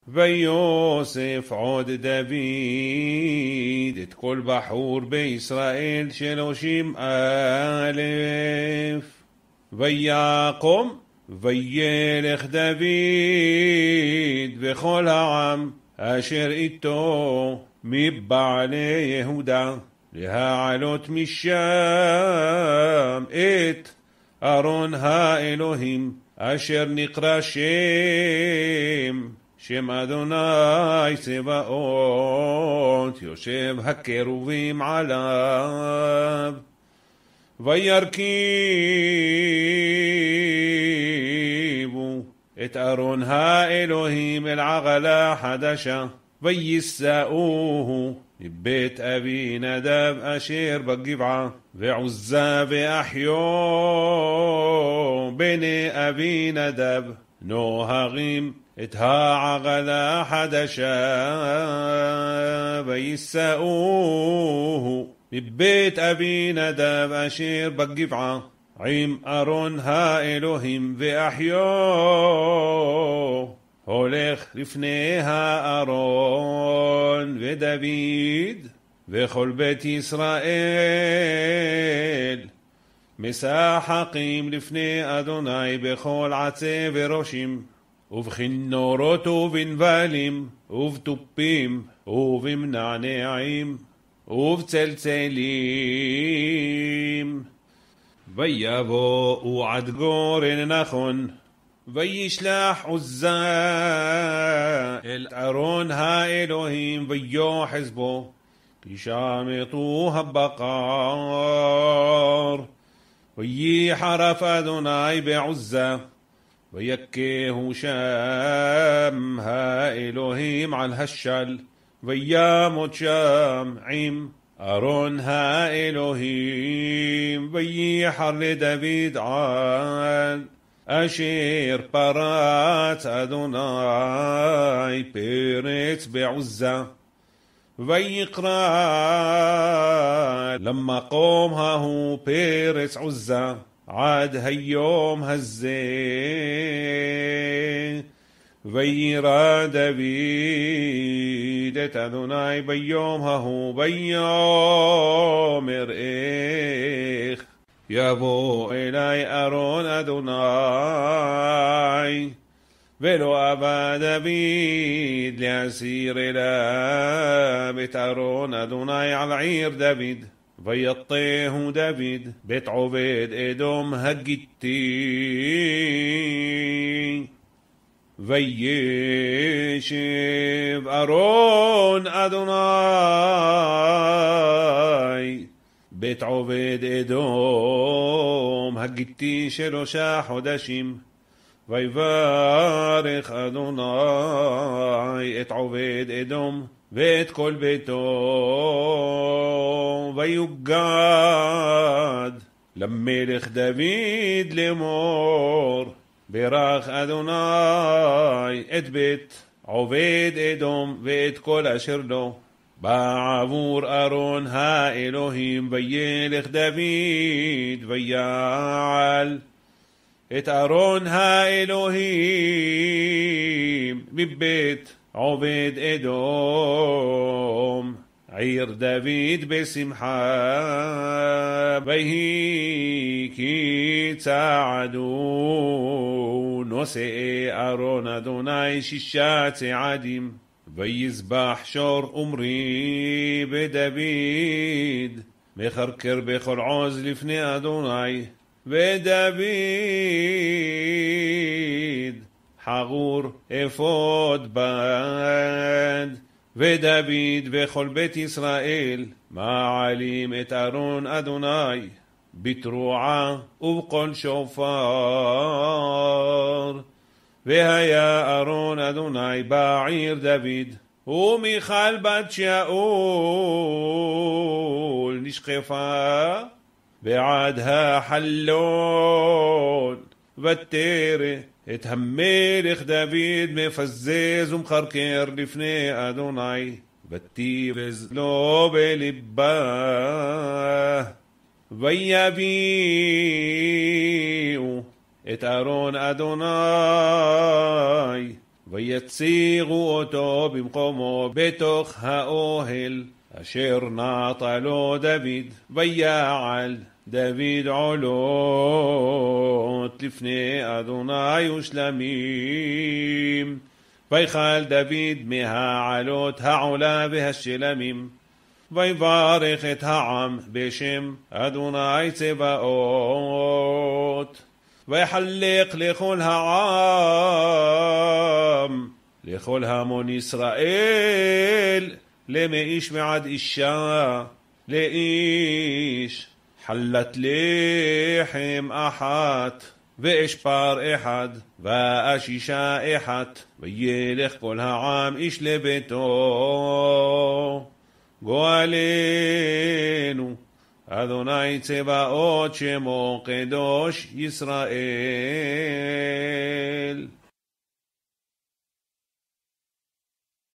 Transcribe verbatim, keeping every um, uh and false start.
ויוסף עוד דוד את כל בחור בישראל שלושים אלף. ויקום וילך דוד וכל העם אשר איתו מבעלי יהודה להעלות משם את ארון האלוהים אשר נקרא שם שם אדוני צבאות יושב הקרובים עליו. וירכיבו את ארון האלוהים אל עגלה חדשה ויישאוהו מבית אבי נדב אשר בגבעה ועוזה ואחיו בני אבי נדב נוהרים את העגלה החדשה ויישאוהו מבית אבי נדב אשר בגבעה עם ארון האלוהים ואחיו הולך לפני הארון ודוד וכל בית ישראל משחקים לפני אדוני בכל עצי וראשים ובכינורות ובנבלים ובתופים ובמנענעים ובצלצלים. ויבואו עד גורן נכון וישלח עוזה אל ארון האלוהים ויוחז בו כי שם יטו הבקר וייחרף אדוני בעוזה ויכהו שם האלוהים על השל וימות שם עם ארון האלוהים וייחר לדוד על אשר פרץ אדוני פרץ בעוזה ויקרא למקום ההוא פרץ עוזה עד היום הזה. וירא דוד את אדוני ביום ההוא ויאמר איך יבוא אלי ארון אדוני ולא אבא דוד להסיר אליו את ארון אדוני על עיר דוד. ויטהו דוד בית עובד אדום הגיתי וישב ארון אדוני בית עובד אדום הגיתי שלושה חודשים. ויברך אדוני את עובד אדום ואת כל ביתו ויוגד למלך דוד לאמור ברך אדוני את בית עובד אדום ואת כל אשר לו בעבור ארון האלוהים. וילך דוד ויעל את ארון האלוהים מבית עובד אדום עיר דוד בשמחה. ויהי כי צעדו נושאי ארון אדוני שישה צעדים ויזבח שור אומרי בדוד מחרקר בכל עוז לפני אדוני. ודוד חגור אפוד בד ודוד וכל בית ישראל מעלים את ארון אדוני בתרועה ובקול שופר. והיה ארון אדוני בעיר דוד ומיכל בת שאול נשקפה בעד החלון ותרא את המלך דוד מפזז ומחרקר לפני אדוני ותיבז לו בלבה. ויביאו את ארון אדוני ויצירו אותו במקומו בתוך האוהל, אשר נטע לו דוד, ויעל דוד עולות לפני אדוני ושלמים. ויכל דוד מהעלות העולה והשלמים, ויברך את העם בשם אדוני צבאות. ויחלק לכל העם, לכל המון ישראל, למאיש ועד אישה, לאיש חלת לחם אחת, ואשפר אחד, ואשישה אחת, וילך כל העם איש לביתו. גואלנו אדוני צבאות שמו קדוש ישראל.